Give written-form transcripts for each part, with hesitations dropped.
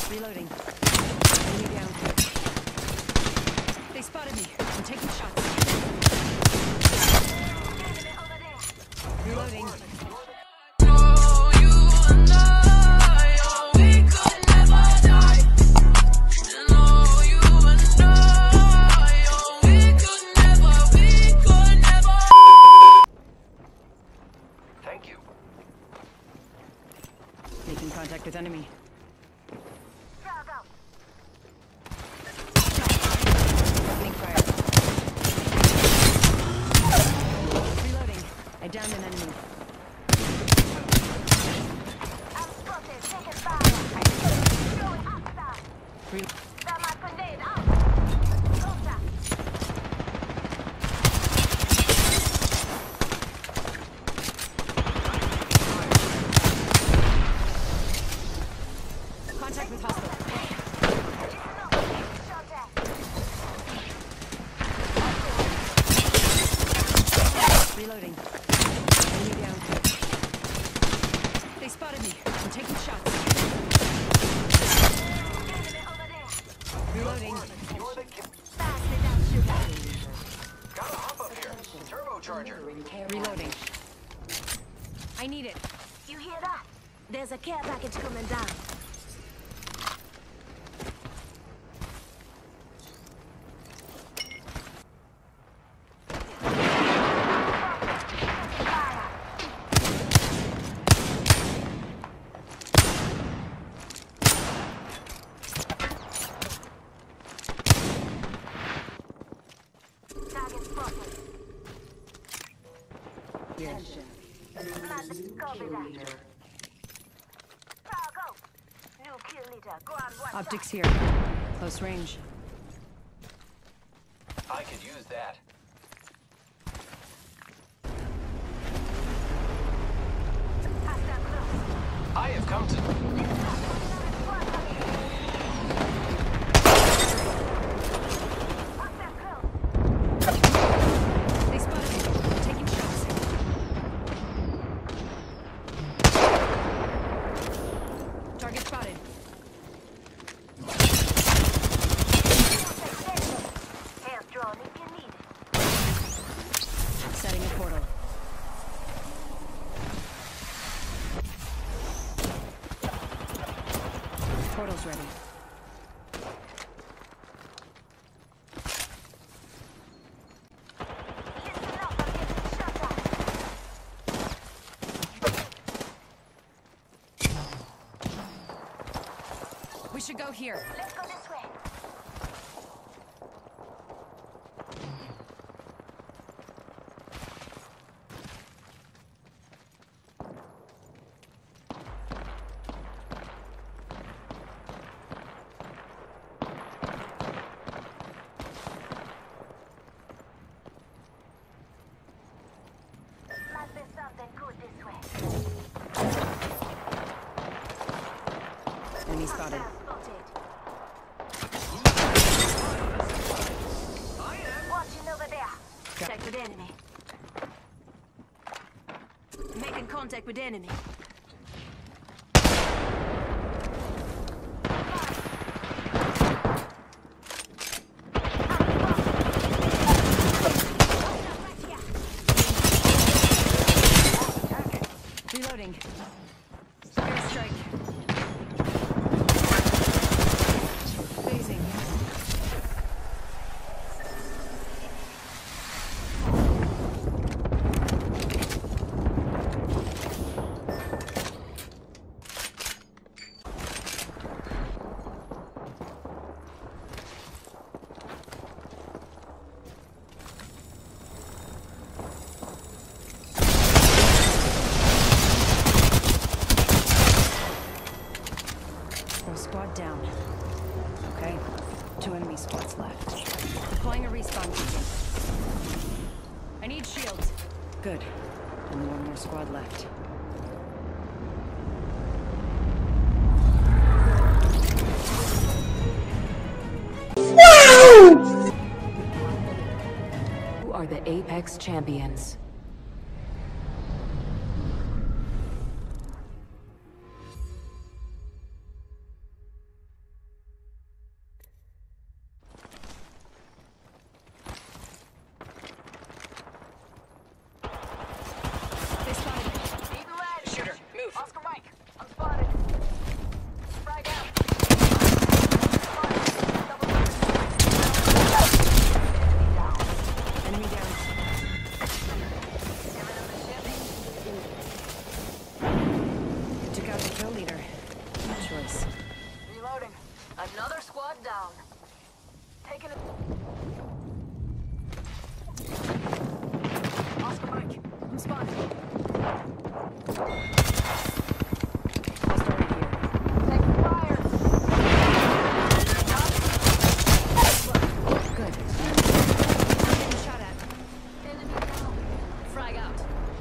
Reloading. Enemy down. They spotted me. I'm taking shots. Reloading. Thank you. Making contact with enemy. Opening fire. Reloading. I downed an enemy. I'm spotted. Taking fire. Throwing hostile. Thermite grenade out. Contact. Contact with hostile. Reloading. Enemy down. They spotted me. I'm taking shots. Reloading. You're the kid. Gotta hop up here. Turbocharger. Reloading. I need it. You hear that? There's a care package coming down. Target spotted. Yes. Copy that. Go. New kill leader. Go on one Optics here. Close range. I could use that. Hostile close. I have come to... Hostile close. They spotted me. I'm taking shots. Target spotted. Hands drawn if you need it. Setting a portal. Portal's ready. Listen up, I'm getting shot at. We should go here. Let's go this way. Must be something good this way. Enemy spotted. Spotted. Watching over there. Contact with enemy. Making contact with enemy. Reloading. Airstrike. Phasing. Squad down. Okay, 2 enemy squads left. Deploying a respawn beacon. I need shields. Good. Only 1 more squad left. Who are the Apex Champions? Hostile right here. Taking fire. Good. I'm getting shot at. Enemy down. Frag out.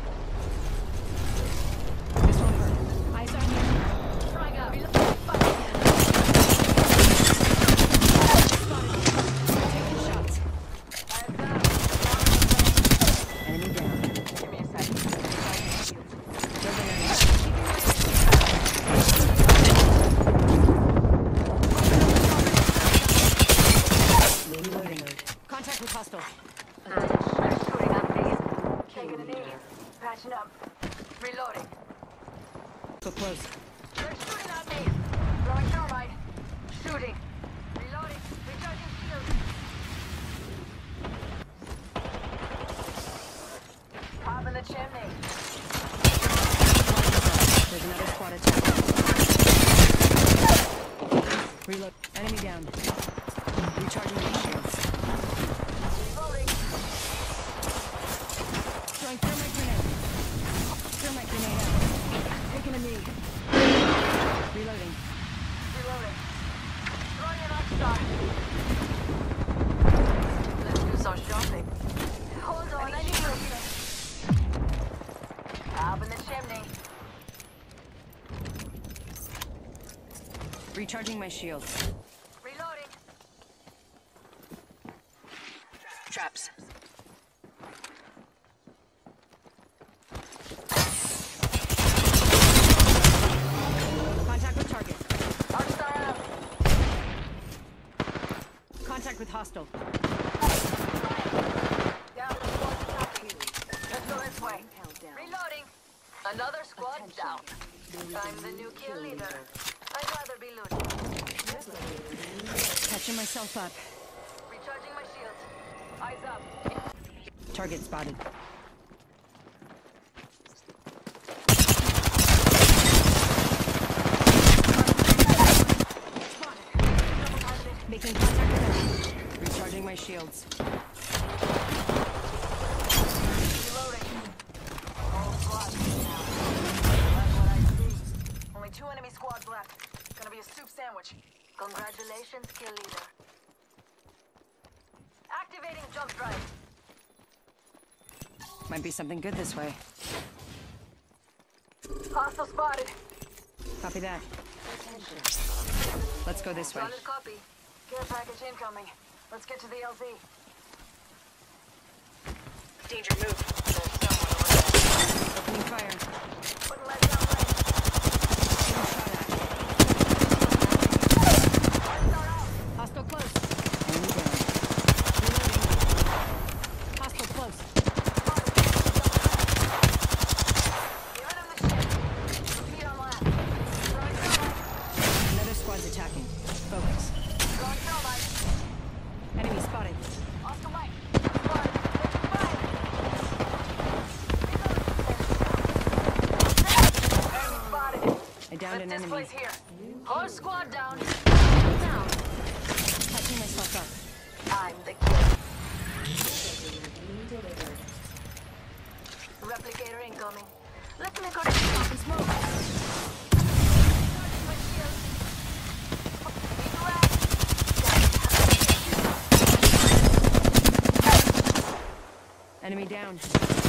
This won't hurt. Eyes on you. Frag out. Taking shots. Enemy down. Give me a second. Building enemy. Reloading. Contact with hostile. They're shooting at me. Taking a knee. Patching up. Reloading. So close. They're shooting at me. Throwing thermite. Shooting. Reloading. Recharging shield. Pop in the chimney. There's another squad attack. Reload. Enemy down. Recharging my shields. Reloading. Throwing thermite grenade. Thermite grenade out. Taking a knee. Reloading. Reloading. Throwing an upstart. Let's do some shopping. Hold on, I need you. Up in the chimney. Recharging my shields. Reloading. Traps. Contact with target. Hostile. Contact with hostile. Down to squad attacking. Let's go this way. Reloading. Another squad down. I'm the new kill leader. I'd rather be looting. Catching myself up. Recharging my shields. Eyes up. Target spotted. Making contact with enemy. Recharging my shields. Reloading. All squads now. Like what I see. Only 2 enemy squads left. Gonna be a soup sandwich. Congratulations, kill leader. Activating jump drive. Might be something good this way. Hostile spotted. Copy that. Let's go this way. Solid copy. Care package incoming. Let's get to the LZ. Danger move. There's someone over there. Opening fire. Putting lead down range. Getting shot at. Hostile out. Hostile close. Enemy down. Reloading. Hostile close. Giving him the shit. Feet on left. Throwing thermite. Another squad's attacking. Focus. Throwing thermite. Enemy spotted. Oscar Mike. Spotted. Taking fire. Enemy spotted. I downed an This enemy. place here. Whole squad down. Down. Catching myself up. I'm the kid. Replicator incoming. Let me go to stop and smoke. Charging my shield. Need rag. Enemy down.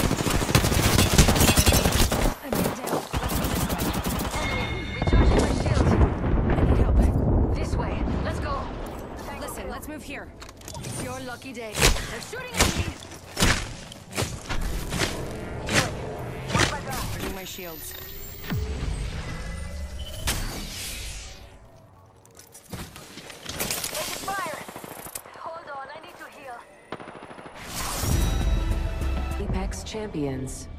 Enemy down. Enemy. Recharging my shield. I need help. This way. Let's go. Listen, let's move here. It's your lucky day. They're shooting at me. Watch my ground. Charging my shields. Taking fire. Hold on, I need to heal. Apex Champions.